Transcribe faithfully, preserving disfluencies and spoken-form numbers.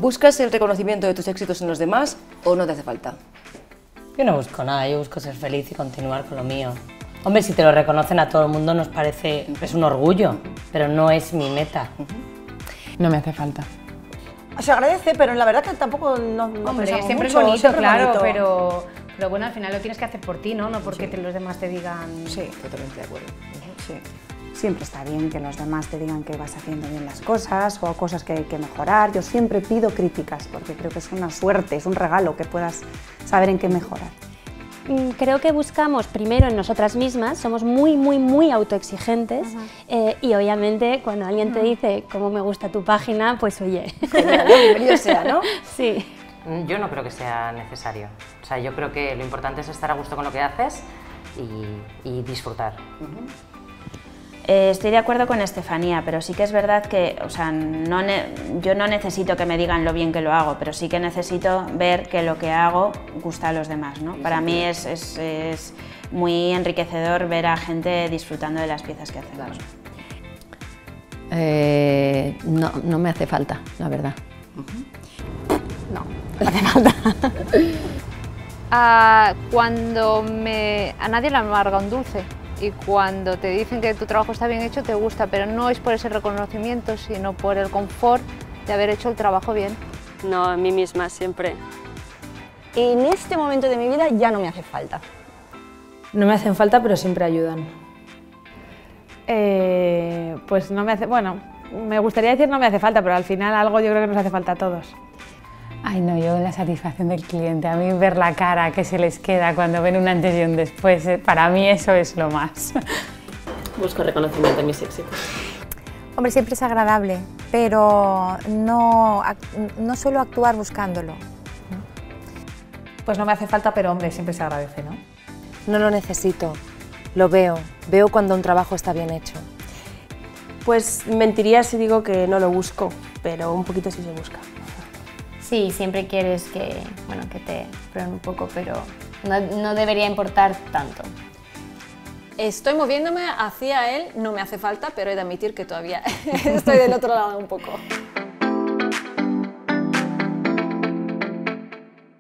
¿buscas el reconocimiento de tus éxitos en los demás o no te hace falta? Yo no busco nada, yo busco ser feliz y continuar con lo mío. Hombre, si te lo reconocen a todo el mundo nos parece, es un orgullo, pero no es mi meta. No me hace falta. Se agradece, pero la verdad que tampoco no, no Hombre, pensamos siempre mucho, es bonito, siempre claro, bonito. Pero, pero bueno, al final lo tienes que hacer por ti, ¿no? No porque Sí. te, los demás te digan... Sí, Totalmente de acuerdo. sí. Siempre está bien que los demás te digan que vas haciendo bien las cosas o cosas que hay que mejorar. Yo siempre pido críticas porque creo que es una suerte, es un regalo que puedas saber en qué mejorar. Creo que buscamos primero en nosotras mismas, somos muy, muy, muy autoexigentes eh, y obviamente cuando alguien te dice cómo me gusta tu página, pues oye. Bienvenido sea, ¿no? Sí. Yo no creo que sea necesario. O sea, yo creo que lo importante es estar a gusto con lo que haces y, y disfrutar. Eh, estoy de acuerdo con Estefanía, pero sí que es verdad que, o sea, no ne yo no necesito que me digan lo bien que lo hago, pero sí que necesito ver que lo que hago gusta a los demás, ¿no? Para mí es, es, es muy enriquecedor ver a gente disfrutando de las piezas que hacemos. Eh, no, no me hace falta, la verdad. No, me hace falta. Ah, cuando me, a nadie le amarga un dulce. Y cuando te dicen que tu trabajo está bien hecho, te gusta, pero no es por ese reconocimiento, sino por el confort de haber hecho el trabajo bien. No, a mí misma siempre. En este momento de mi vida ya no me hace falta. No me hacen falta, pero siempre ayudan. Eh, pues no me hace... Bueno, me gustaría decir no me hace falta, pero al final algo yo creo que nos hace falta a todos. Ay, no, yo la satisfacción del cliente, a mí ver la cara que se les queda cuando ven un antes y un después, para mí eso es lo más. Busco reconocimiento en mis éxitos. Hombre, siempre es agradable, pero no, no suelo actuar buscándolo. Pues no me hace falta, pero hombre, siempre se agradece, ¿no? No lo necesito, lo veo, veo cuando un trabajo está bien hecho. Pues mentiría si digo que no lo busco, pero un poquito sí se busca. Sí, siempre quieres que, bueno, que te prueben un poco, pero no, no debería importar tanto. Estoy moviéndome hacia él, no me hace falta, pero he de admitir que todavía estoy del otro lado un poco.